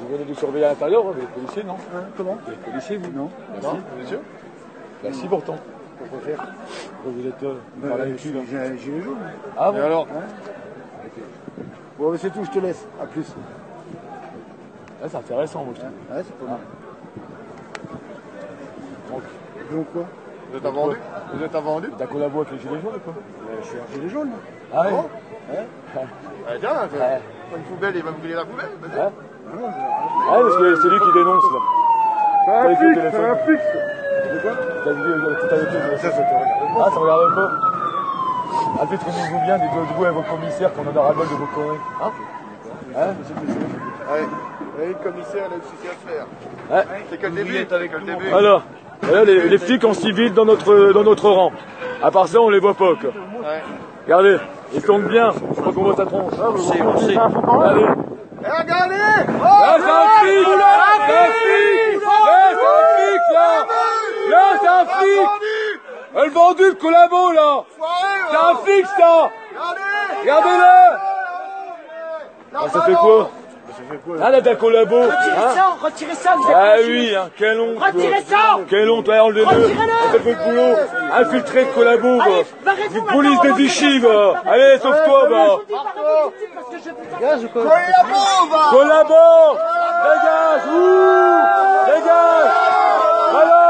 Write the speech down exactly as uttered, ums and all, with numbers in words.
Vous venez de surveiller à l'intérieur, vous êtes policier, non? Hein, comment? Vous êtes policier, vous? Non. Non, Si, bien sûr. Bah si, pourtant. Pourquoi faire? Vous êtes... Euh, Ben, par la je véhicule, suis hein. j'ai un gilet jaune. Ah bon? Et alors hein? Bon, mais c'est tout, je te laisse. À plus. Là, c'est intéressant, moi, je trouve. Ouais, c'est pas mal. Donc, Donc quoi? Vous êtes un vendu? Vous êtes un vendu? t'as collabo avec les gilets jaunes ou quoi? Ben, je suis un gilet jaune. Ah ouais? Bon. Ouais. Ah, tiens, c'est- Ouais. une poubelle, il va brûler la poubelle. vas-y. Ouais? Non, non, Ah, parce que c'est lui qui dénonce, là. c'est T'as un écrit au fixe, c'est téléphone. un fixe. De quoi? T'as vu euh, tout avec eux, Ça, ça te regarde. Ah, ça regarde pas. Ah, faites vous bien des doigts de vous avec vos commissaires qu'on en a ras-le-bol de vos conneries. Hein? Hein? Allez, allez, le commissaire, il a aussi à faire. Ouais. C'est que le début. Avec le début. Alors, voilà les, les flics en civil dans notre, dans notre rang. À part ça, on les voit pas, quoi. Ouais. Regardez, ils tournent bien. Je crois qu'on voit sa tronche. On sait, on sait. Allez. Eh, regardez! Là, c'est un flic! C'est un flic! Là, c'est un flic, là! Là, c'est un flic! Le vendu, le collabo, là! C'est un flic, ça! Regardez-le! Ah, ça fait quoi? Ah, là, d'un collabo! Retirez Hein? ça, retirez ça, vous êtes Ah pas oui, hein, quelle honte! Retirez quoi. ça! Quelle honte, ouais, enlevez-le! Retirez-le! Faites votre boulot! Infiltré de collabo, Allez, va! barrez-vous Une maintenant, police de on va Vichy, faire va! ça. Allez, sauve-toi, va! Je vous dis, barrez-vous tout de suite parce que je vous Collabo! Dégage! Ouh! Dégage! Voilà!